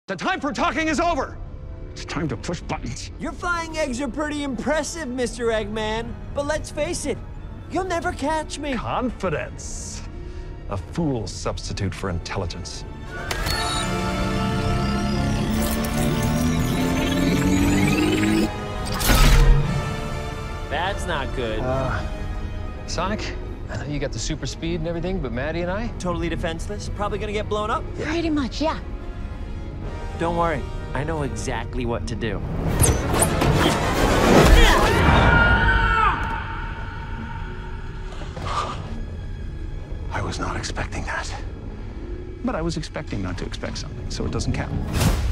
The time for talking is over. It's time to push buttons. Your flying eggs are pretty impressive, Mr. Eggman. But let's face it, you'll never catch me. Confidence. A fool's substitute for intelligence. That's not good. Sonic, I know you got the super speed and everything, but Maddie and I? Totally defenseless? Probably gonna get blown up? Pretty much, yeah. Don't worry, I know exactly what to do. I was not expecting that. But I was expecting not to expect something, so it doesn't count.